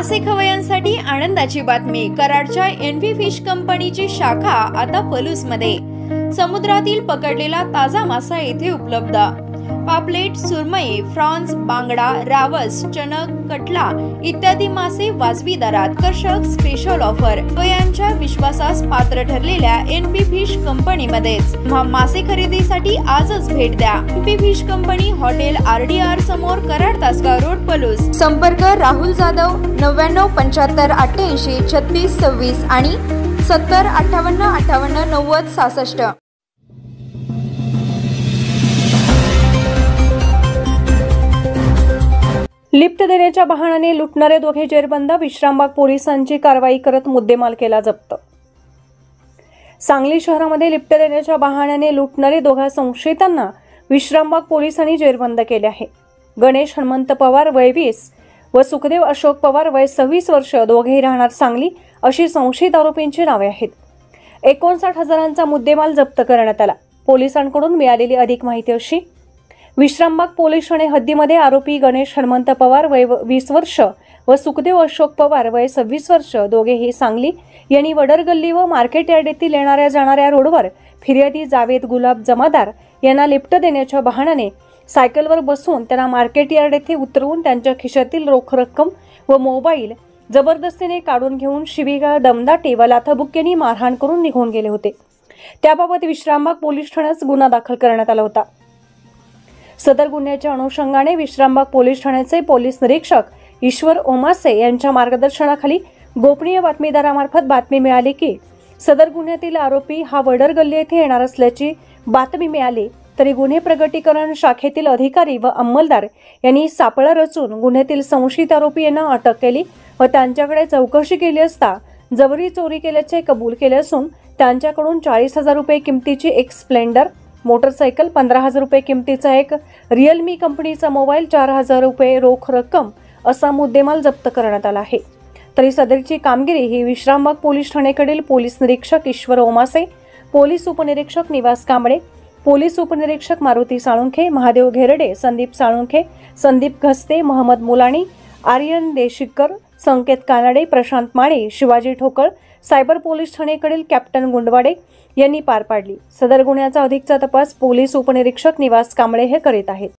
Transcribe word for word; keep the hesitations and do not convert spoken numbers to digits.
मासे खवय्यांसाठी आनंदाची बातमी। कराडच्या एनव्ही फिश कंपनीची शाखा आता पलूसमध्ये। समुद्रातील पकडलेला ताजा मासा येथे उपलब्ध। पापलेट, सुरमई, फ्रॉन्स, बांगडा, रावस, चणक, कटला इत्यादी मासे वाजवी दरात। आकर्षक स्पेशल ऑफर खवय्यांच्या विश्वासास पात्र ठरलेल्या एनव्ही फिश कंपनीमध्येच मासे खरेदीसाठी आजच भेट द्या। NV fish company, hotel RDR समोर, कराड तासगाव रोड, पलूस। संपर्क राहुल जाधव नव्याण्णव पंच्याहत्तर अठ्ठ्याऐंशी छत्तीस सव्वीस आणि सत्तर अठ्ठावन्न अठ्ठावन्न नव्वद सहासष्ट। लिफ्ट देण्याच्या बहाण्याने लुटणारे दोघे जेरबंद। विश्रामबाग पोलिसांची कारवाई करत मुद्देमाल केला जप्त। सांगली शहरामध्ये लिफ्ट देण्याच्या बहाण्याने लुटणारे दोघा संशयितांना विश्रामबाग पोलिसांनी जेरबंद केले आहे। गणेश हनुमंत पवार वय वीस व सुखदेव अशोक पवार वय सव्वीस वर्ष दोघेही राहणार सांगली अशी संशयित आरोपींची नावे आहेत। एकोणसाठ हजारांचा मुद्देमाल जप्त करण्यात आला। पोलिसांकडून मिळालेली अधिक माहिती अशी: विश्रामबाग पोलीस ठाणे हद्दीमध्ये आरोपी गणेश हनुमंत पवार वय वीस वर्ष व सुखदेव अशोक पवार वय सव्वीस वर्ष दोघेही सांगली यांनी वडरगल्ली व मार्केट यार्ड येथील येणाऱ्या जाणाऱ्या रोडवर फिर्यादी जावेद गुलाब जमादार यांना लिफ्ट देण्याच्या बहाण्याने सायकलवर बसवून त्यांना मार्केट यार्ड येथे उतरवून त्यांच्या खिशातील रोख रक्कम व मोबाईल जबरदस्तीने काढून घेऊन शिवीगाळ, दमदाटी व लाथाबुक्क्यांनी मारहाण करून निघून गेले होते। त्याबाबत विश्रामबाग पोलीस ठाण्यात गुन्हा दाखल करण्यात आला होता। सदर गुन्ह्याच्या अनुषंगाने विश्रामबाग पोलीस ठाण्याचे पोलीस निरीक्षक ईश्वर ओमासे यांच्या मार्गदर्शनाखाली गोपनीय बातमीदारामार्फत बातमी मिळाली की सदर गुन्ह्यातील आरोपी हा वडरगल्ली येथे येणार असल्याची बातमी मिळाली, तरी गुन्हे प्रगटीकरण शाखेतील अधिकारी व अंमलदार यांनी सापळा रचून गुन्ह्यातील संशयित आरोपी यांना अटक केली व त्यांच्याकडे चौकशी केली असता जबरी चोरी केल्याचे कबूल केले असून त्यांच्याकडून चाळीस हजार रुपये किमतीची एक स्प्लेंडर मोटरसायकल, पंधरा हजार रुपये किमतीचा एक रिअलमी कंपनीचा मोबाईल, चार हजार रुपये रोख रक्कम असा मुद्देमाल जप्त करण्यात आला आहे। तरी सदरची कामगिरी ही विश्रामबाग पोलीस ठाण्याकडील पोलीस निरीक्षक ईश्वर ओमासे, पोलीस उपनिरीक्षक निवास कांबळे, पोलीस उपनिरीक्षक मारुती साळुंखे, महादेव घेरडे, संदीप साळुंखे, संदीप घस्ते, महम्मद मुलाणी, आर्यन देशिकर, संकेत कानडे, प्रशांत माळे, शिवाजी ठोकळ, सायबर पोलीस ठाणेकडील कॅप्टन गुंडवाडे यांनी पार पाडली। सदर गुन्ह्याचा अधिकचा तपास पोलीस उपनिरीक्षक निवास कांबळे हे करीत आहेत।